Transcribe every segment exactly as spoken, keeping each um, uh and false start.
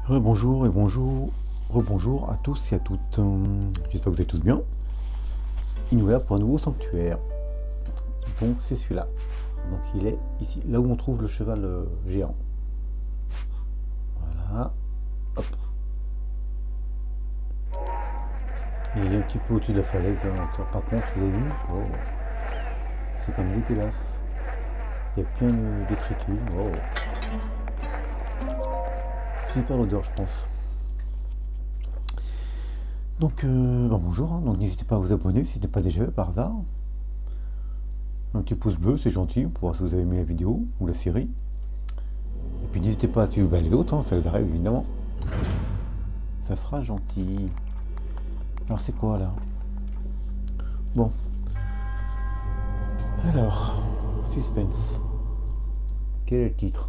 Rebonjour et bonjour, rebonjour à tous et à toutes. J'espère que vous allez tous bien. Et nous voilà pour un nouveau sanctuaire. Donc c'est celui-là. Donc il est ici, là où on trouve le cheval euh, géant. Voilà. Hop. Il est un petit peu au-dessus de la falaise. Hein. Par contre, vous avez vu, oh, c'est quand même dégueulasse. Il y a plein de détritus. Oh. Super l'odeur, je pense. Donc euh, bah, bonjour, hein. Donc n'hésitez pas à vous abonner si ce n'est pas déjà fait par hasard. Un petit pouce bleu, c'est gentil, pour voir si vous avez aimé la vidéo ou la série. Et puis n'hésitez pas à suivre bah, les autres, hein, ça les arrive évidemment. Ça sera gentil. Alors c'est quoi là? Bon. Alors, suspense. Quel est le titre?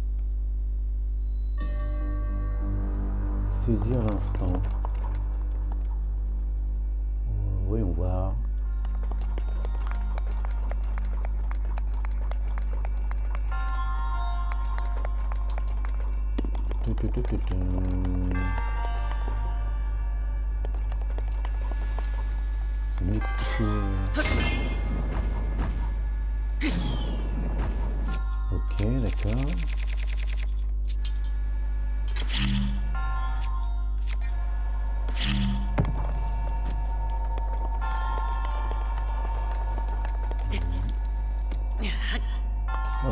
Saisir l'instant. Voyons voir. C'est mieux Ok, d'accord. Hop.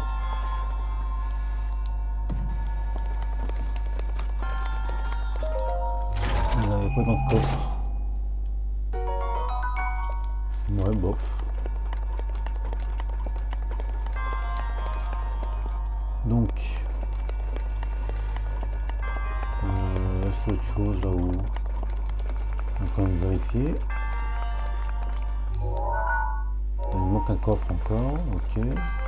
Il n'y avait pas dans ce coffre. Ouais, bof. Donc, euh, est-ce qu'il y a autre chose là-haut? On va quand même vérifier. Il nous manque un coffre encore, ok.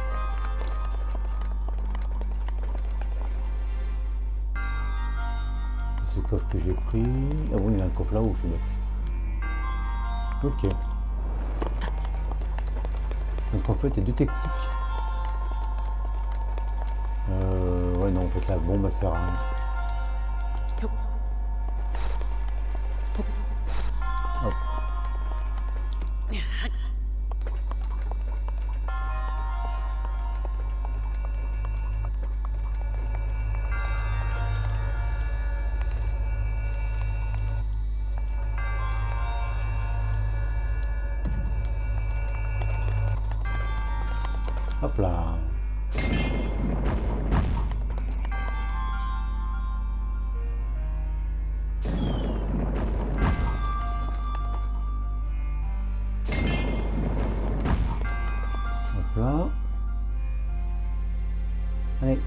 C'est le coffre que j'ai pris. Ah bon, il y a un coffre là-haut, je suis bête. Ok. Donc en fait, il y a deux techniques. Euh, ouais, non, en fait, la bombe, elle sert à rien. Hop. Hop là. Hop là. Allez.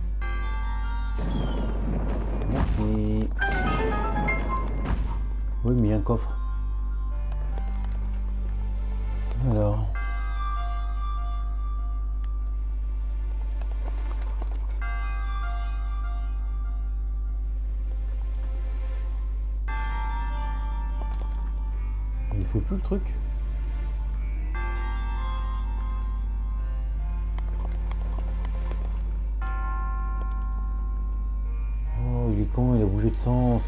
Merci. Oui, mais il y a un coffre. Alors. Il fait plus le truc. Oh, il est con, il a bougé de sens.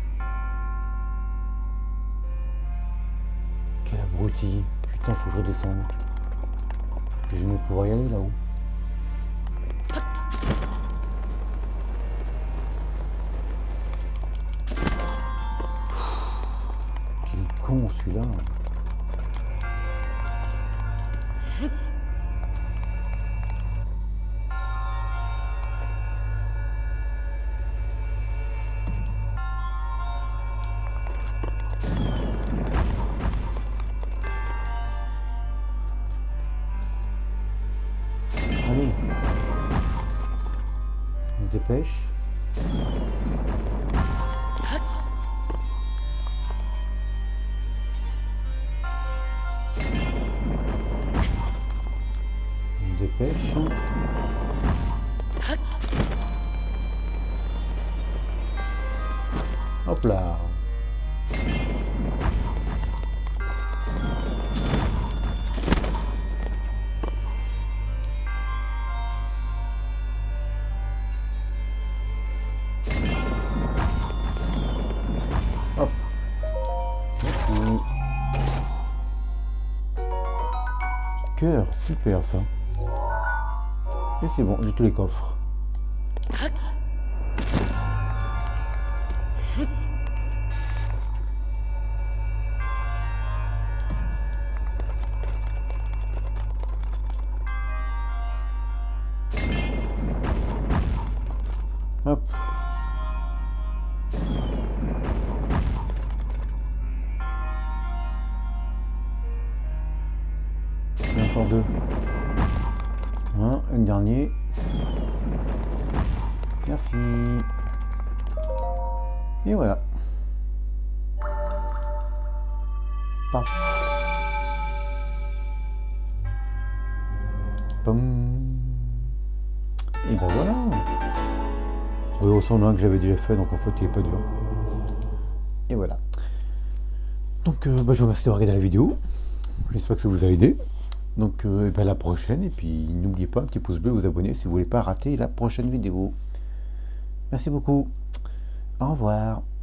Quel abruti. Putain, faut que je redescende. Je vais pouvoir y aller là-haut. Quel con celui-là. Allez. On se dépêche. On se dépêche. Hop là. cœur, super ça. Et c'est bon, j'ai tous les coffres. Hop. Et encore deux. Un, un dernier. Merci. Et voilà. Paf. Pom. Et ben voilà. Oui, au ressemble à un que j'avais déjà fait, donc en fait il est pas dur. Et voilà. Donc euh, bah, je vous remercie d'avoir regardé la vidéo. J'espère que ça vous a aidé. Donc euh, et ben, à la prochaine. Et puis n'oubliez pas un petit pouce bleu, vous abonner si vous voulez pas rater la prochaine vidéo. Merci beaucoup. Au revoir.